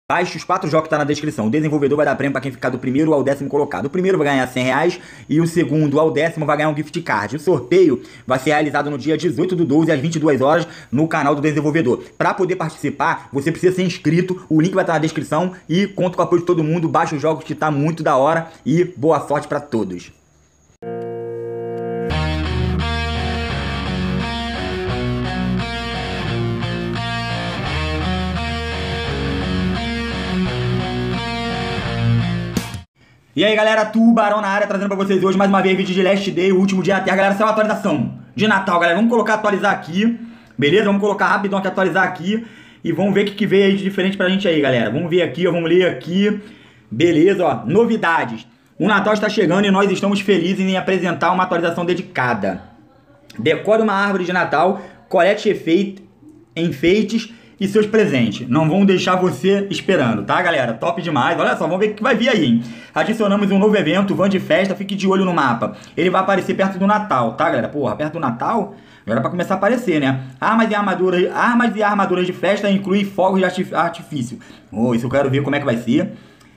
Baixe os 4 jogos que tá na descrição. O desenvolvedor vai dar prêmio pra quem ficar do primeiro ao 10º colocado. O primeiro vai ganhar R$100 e o segundo ao 10º vai ganhar um gift card. O sorteio vai ser realizado no dia 18/12 às 22 horas no canal do desenvolvedor. Para poder participar, você precisa ser inscrito. O link vai estar na descrição e conto com o apoio de todo mundo. Baixe os jogos que tá muito da hora e boa sorte pra todos. E aí galera, Tubarão na área, trazendo pra vocês hoje mais uma vez vídeo de Last Day, o último dia da Terra. Galera, saiu uma atualização de Natal, galera. Vamos colocar atualizar aqui, beleza? Vamos colocar rapidão aqui, atualizar aqui. E vamos ver o que veio aí de diferente pra gente aí, galera. Vamos ver aqui, ó, vamos ler aqui. Beleza, ó, novidades. O Natal está chegando e nós estamos felizes em apresentar uma atualização dedicada. Decore uma árvore de Natal, colete enfeites e seus presentes. Não vão deixar você esperando, tá, galera? Top demais. Olha só, vamos ver o que vai vir aí, hein? Adicionamos um novo evento, Van de Festa. Fique de olho no mapa. Ele vai aparecer perto do Natal, tá, galera? Porra, perto do Natal já era pra começar a aparecer, né? Armas e armaduras de festa incluem fogos de artifício. Oh, isso eu quero ver como é que vai ser.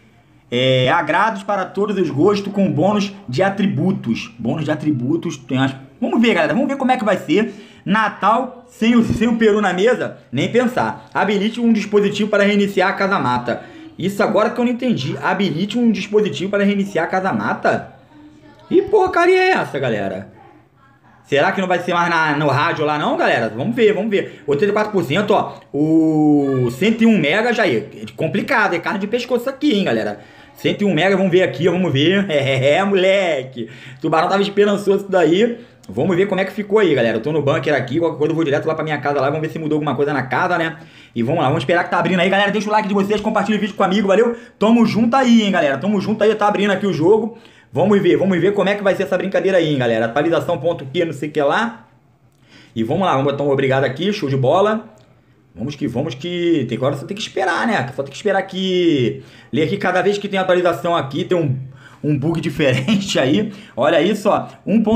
Agrados para todos os gostos com bônus de atributos. Bônus de atributos. Vamos ver, galera. Vamos ver como é que vai ser. Natal sem o peru na mesa? Nem pensar. Habilite um dispositivo para reiniciar a casa-mata. Isso agora que eu não entendi. Habilite um dispositivo para reiniciar a casa-mata? E porcaria é essa, galera? Será que não vai ser mais no rádio lá não, galera? Vamos ver, vamos ver. 84%, ó. O 101 mega já é complicado. É carne de pescoço aqui, hein, galera? 101 mega, vamos ver aqui, ó, vamos ver. Moleque. O Tubarão tava esperançoso isso daí. Vamos ver como é que ficou aí, galera. Eu tô no bunker aqui, qualquer coisa eu vou direto lá pra minha casa lá. Vamos ver se mudou alguma coisa na casa, né? E vamos lá, vamos esperar que tá abrindo aí, galera. Deixa o like de vocês, compartilha o vídeo com o amigo, valeu? Tamo junto aí, hein, galera. Tamo junto aí, tá abrindo aqui o jogo. Vamos ver como é que vai ser essa brincadeira aí, hein, galera. Atualização ponto que, não sei o que lá. E vamos lá, vamos botar um obrigado aqui, show de bola. Vamos que... Agora só tem que esperar, né? Só tem que esperar aqui. Ler aqui, cada vez que tem atualização aqui, tem um bug diferente aí. Olha isso, ó.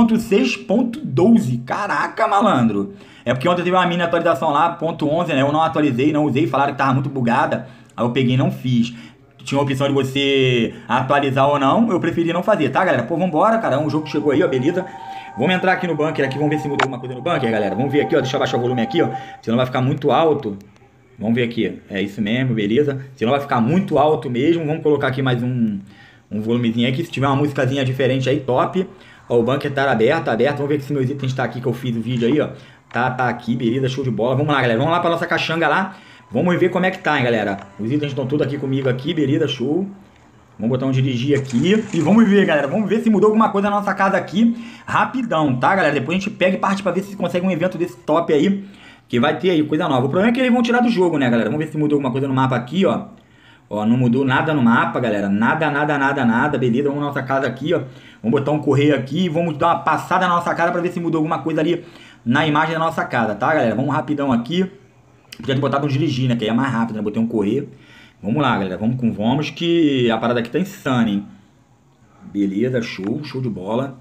1.6.12. Caraca, malandro. É porque ontem teve uma mini atualização lá, .11, né? Eu não atualizei, não usei. Falaram que tava muito bugada. Aí eu peguei e não fiz. Tinha a opção de você atualizar ou não. Eu preferi não fazer, tá, galera? Pô, vambora, cara. Um jogo que chegou aí, ó. Beleza. Vamos entrar aqui no bunker. Aqui, vamos ver se mudou alguma coisa no bunker, galera. Vamos ver aqui, ó. Deixa eu abaixar o volume aqui, ó. Senão vai ficar muito alto. Vamos ver aqui. É isso mesmo, beleza. Senão vai ficar muito alto mesmo. Vamos colocar aqui mais um volumezinho aqui. Se tiver uma musicazinha diferente aí, top. Ó, o bunker tá aberto. Vamos ver se meus itens tá aqui, que eu fiz o vídeo aí, ó. Tá aqui, beleza, show de bola. Vamos lá, galera. Vamos lá pra nossa caixanga lá. Vamos ver como é que tá, hein, galera. Os itens estão todos aqui comigo aqui, beleza, show. Vamos botar um dirigir aqui. E vamos ver, galera. Vamos ver se mudou alguma coisa na nossa casa aqui. Rapidão, tá, galera? Depois a gente pega e parte pra ver se consegue um evento desse top aí. Que vai ter aí, coisa nova. O problema é que eles vão tirar do jogo, né, galera? Vamos ver se mudou alguma coisa no mapa aqui, ó. Ó, não mudou nada no mapa, galera. Nada. Beleza, vamos na nossa casa aqui, ó. Vamos botar um correio aqui. Vamos dar uma passada na nossa casa pra ver se mudou alguma coisa ali na imagem da nossa casa, tá, galera? Vamos rapidão aqui. Podia ter botado um dirigir, né? Que aí é mais rápido, né? Botei um correio. Vamos lá, galera. Vamos que a parada aqui tá insana, hein? Beleza, show de bola.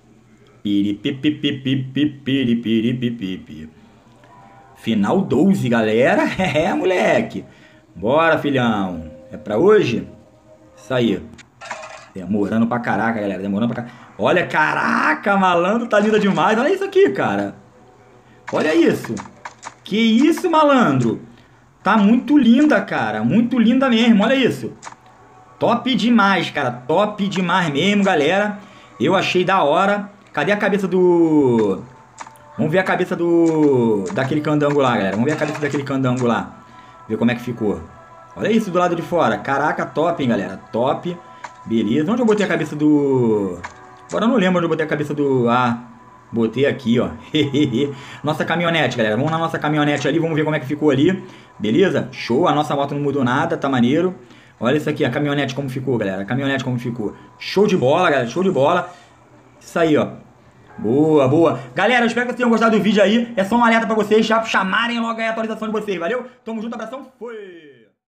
Final 12, galera. Moleque. Bora, filhão. É pra hoje? Isso aí. Demorando pra caraca, galera. Demorando pra caraca. Olha, caraca, malandro. Tá linda demais. Olha isso aqui, cara. Olha isso. Que isso, malandro. Tá muito linda, cara. Muito linda mesmo. Olha isso. Top demais, cara. Top demais mesmo, galera. Eu achei da hora. Cadê a cabeça do... Vamos ver a cabeça daquele candango lá, galera. Vamos ver a cabeça daquele candango lá. Ver como é que ficou. Olha isso do lado de fora. Caraca, top, hein, galera. Top. Beleza. Onde eu botei a cabeça do... Agora eu não lembro onde eu botei a cabeça do... Botei aqui, ó. Nossa caminhonete, galera. Vamos na nossa caminhonete ali. Vamos ver como é que ficou ali. Beleza? Show. A nossa moto não mudou nada. Tá maneiro. Olha isso aqui. A caminhonete como ficou, galera. A caminhonete como ficou. Show de bola, galera. Show de bola. Isso aí, ó. Boa. Galera, eu espero que vocês tenham gostado do vídeo aí. É só um alerta pra vocês já chamarem logo aí a atualização de vocês. Valeu? Tamo junto. Abração. Fui.